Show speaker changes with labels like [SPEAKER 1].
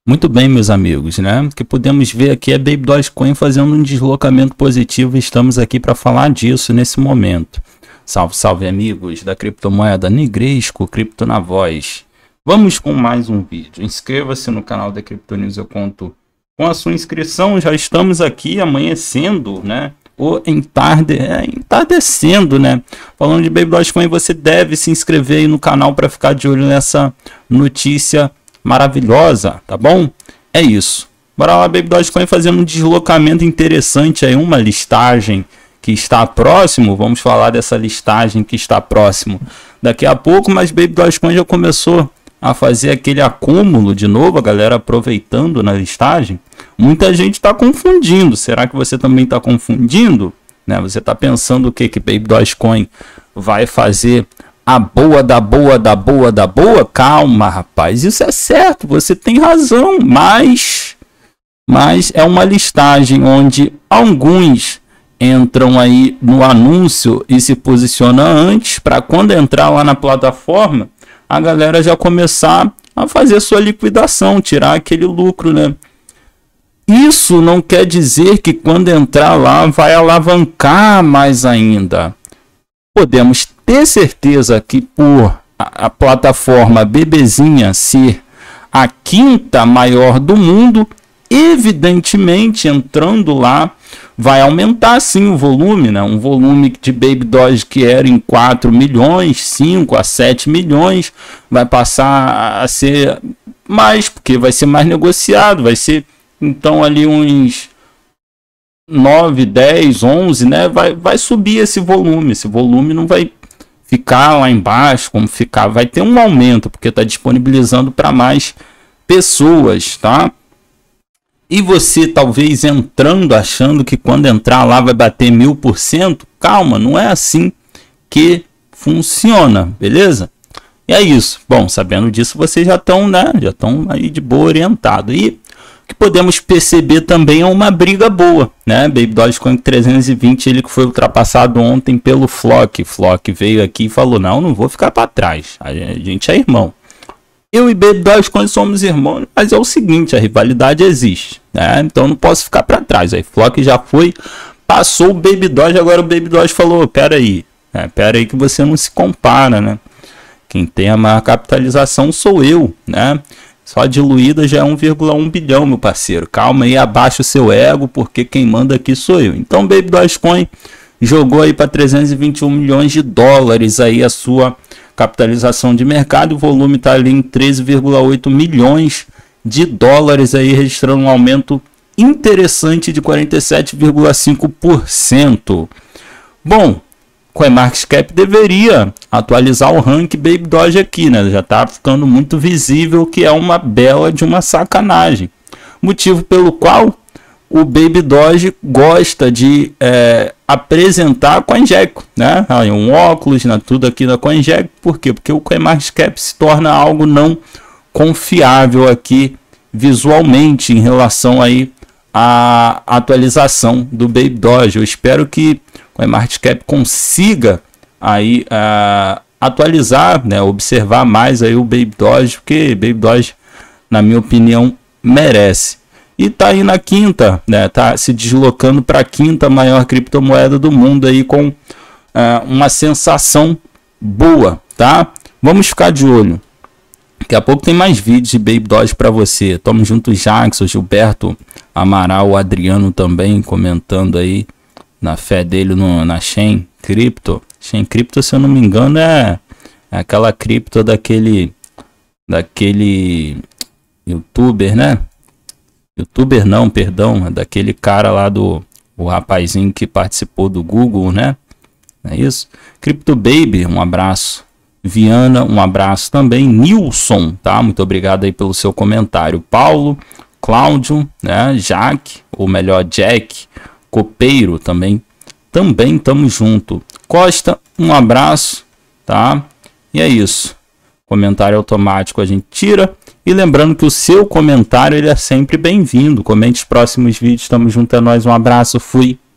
[SPEAKER 1] Muito bem, meus amigos, né? O que podemos ver aqui é Baby Dogecoin fazendo um deslocamento positivo e estamos aqui para falar disso nesse momento. Salve, salve, amigos da criptomoeda Negresco, Cripto na Voz. Vamos com mais um vídeo. Inscreva-se no canal da Crypto News, eu conto com a sua inscrição. Já estamos aqui amanhecendo, né? Ou entardecendo, né? Falando de Baby Dogecoin, você deve se inscrever aí no canal para ficar de olho nessa notícia maravilhosa, tá bom? É isso. Bora lá, Baby Dogecoin fazendo um deslocamento interessante aí, uma listagem que está próximo. Vamos falar dessa listagem que está próximo daqui a pouco, mas Baby Dogecoin já começou a fazer aquele acúmulo de novo, a galera aproveitando na listagem. Muita gente está confundindo. Será que você também está confundindo? Né? Você está pensando o que Baby Dogecoin vai fazer a boa da boa da boa da boa? Calma, rapaz, isso é certo, você tem razão, mas é uma listagem onde alguns entram aí no anúncio e se posicionam antes, para quando entrar lá na plataforma, a galera já começar a fazer sua liquidação, tirar aquele lucro, né? Isso não quer dizer que quando entrar lá vai alavancar mais ainda. Podemos ter certeza que por a plataforma bebezinha ser a quinta maior do mundo, evidentemente entrando lá vai aumentar sim o volume, né? Um volume de Baby Doge que era em 4 milhões, 5 a 7 milhões, vai passar a ser mais, porque vai ser mais negociado, vai ser então ali uns 9, 10, 11, né? Vai subir esse volume não vai ficar lá embaixo como ficar, vai ter um aumento, porque está disponibilizando para mais pessoas, tá? E você talvez entrando achando que quando entrar lá vai bater 1000%, calma, não é assim que funciona, beleza? E é isso. Bom, sabendo disso, vocês já estão, né? Já estão aí de boa orientado. E o que podemos perceber também é uma briga boa, né? Baby Dogecoin 320, ele que foi ultrapassado ontem pelo Flock. Flock veio aqui e falou: não vou ficar para trás. A gente é irmão. Eu e Baby Dogecoin somos irmãos, mas é o seguinte, a rivalidade existe, né? Então não posso ficar para trás. Aí Flock já foi, passou o Baby Doge, agora o Baby Doge falou: pera aí que você não se compara, né? Quem tem a maior capitalização sou eu, né? Só diluída já é 1,1 bilhão, meu parceiro. Calma aí, abaixa o seu ego, porque quem manda aqui sou eu. Então Baby Dogecoin jogou aí para 321 milhões de dólares aí a sua capitalização de mercado. O volume está ali em 13,8 milhões de dólares aí, registrando um aumento interessante de 47,5%. Bom, CoinMarketCap deveria atualizar o ranking Baby Doge aqui, né? Já está ficando muito visível que é uma bela de uma sacanagem. Motivo pelo qual o Baby Doge gosta de apresentar a CoinGecko, né? Um óculos, né? Tudo aqui da CoinGecko. Por quê? Porque o CoinMarketCap se torna algo não confiável aqui visualmente em relação aí à atualização do Baby Doge. Eu espero que o CoinMarketCap consiga aí atualizar, né? Observar mais aí o Baby Doge, porque Baby Doge, na minha opinião, merece. E tá aí na quinta, né? Tá se deslocando para a quinta maior criptomoeda do mundo aí com uma sensação boa, tá? Vamos ficar de olho. Daqui a pouco tem mais vídeos de Baby Doge para você. Tamo junto, Jackson, Gilberto Amaral, o Adriano também comentando aí na fé dele na Chain Crypto. Chain Crypto, se eu não me engano, é aquela cripto daquele youtuber, né? Youtuber não, perdão, é daquele cara lá o rapazinho que participou do Google, né? É isso? Crypto Baby, um abraço. Viana, um abraço também. Nilson, tá? Muito obrigado aí pelo seu comentário. Paulo, Cláudio, né? Jack, ou melhor, Jack, Copeiro também tamo junto. Costa, um abraço, tá? E é isso. Comentário automático a gente tira. E lembrando que o seu comentário ele é sempre bem-vindo. Comente os próximos vídeos. Tamo junto, é nóis. Um abraço, fui.